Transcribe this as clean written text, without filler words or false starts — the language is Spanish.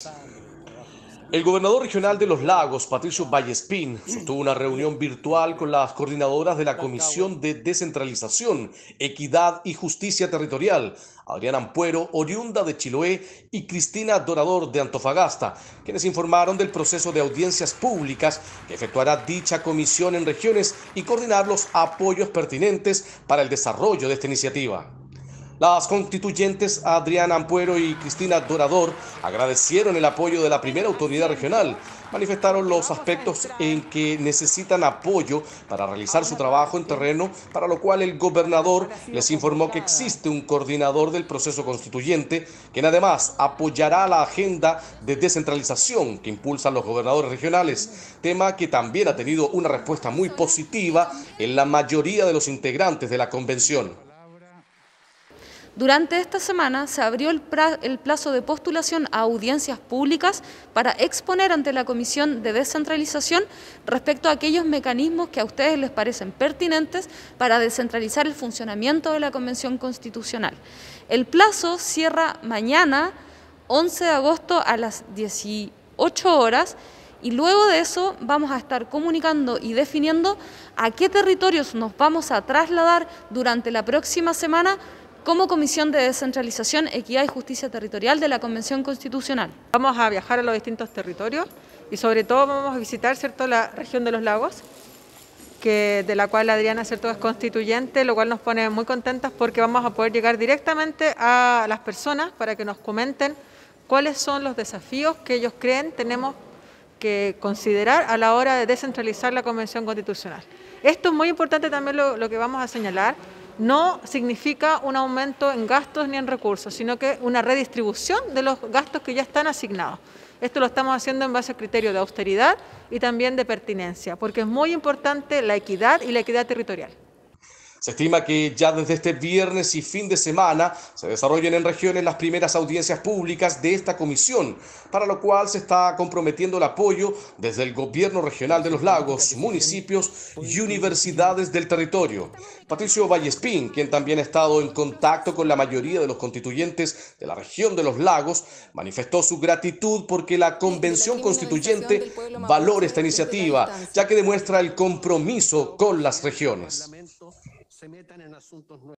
El gobernador regional de Los Lagos, Patricio Vallespín, sostuvo una reunión virtual con las coordinadoras de la Comisión de Descentralización, Equidad y Justicia Territorial, Adriana Ampuero, oriunda de Chiloé, y Cristina Dorador de Antofagasta, quienes informaron del proceso de audiencias públicas que efectuará dicha comisión en regiones y coordinar los apoyos pertinentes para el desarrollo de esta iniciativa. Las constituyentes Adriana Ampuero y Cristina Dorador agradecieron el apoyo de la primera autoridad regional, manifestaron los aspectos en que necesitan apoyo para realizar su trabajo en terreno, para lo cual el gobernador les informó que existe un coordinador del proceso constituyente, quien además apoyará la agenda de descentralización que impulsan los gobernadores regionales, tema que también ha tenido una respuesta muy positiva en la mayoría de los integrantes de la convención. Durante esta semana se abrió el plazo de postulación a audiencias públicas para exponer ante la Comisión de Descentralización respecto a aquellos mecanismos que a ustedes les parecen pertinentes para descentralizar el funcionamiento de la Convención Constitucional. El plazo cierra mañana, 11 de agosto a las 18 horas, y luego de eso vamos a estar comunicando y definiendo a qué territorios nos vamos a trasladar durante la próxima semana como Comisión de Descentralización, Equidad y Justicia Territorial de la Convención Constitucional. Vamos a viajar a los distintos territorios y sobre todo vamos a visitar, ¿cierto?, la región de Los Lagos, de la cual Adriana, ¿cierto?, es constituyente, lo cual nos pone muy contentas porque vamos a poder llegar directamente a las personas para que nos comenten cuáles son los desafíos que ellos creen tenemos que considerar a la hora de descentralizar la Convención Constitucional. Esto es muy importante también lo que vamos a señalar. No significa un aumento en gastos ni en recursos, sino que una redistribución de los gastos que ya están asignados. Esto lo estamos haciendo en base a criterios de austeridad y también de pertinencia, porque es muy importante la equidad y la equidad territorial. Se estima que ya desde este viernes y fin de semana se desarrollen en regiones las primeras audiencias públicas de esta comisión, para lo cual se está comprometiendo el apoyo desde el gobierno regional de Los Lagos, municipios y universidades del territorio. Patricio Vallespín, quien también ha estado en contacto con la mayoría de los constituyentes de la región de Los Lagos, manifestó su gratitud porque la Convención Constituyente valora esta iniciativa, ya que demuestra el compromiso con las regiones.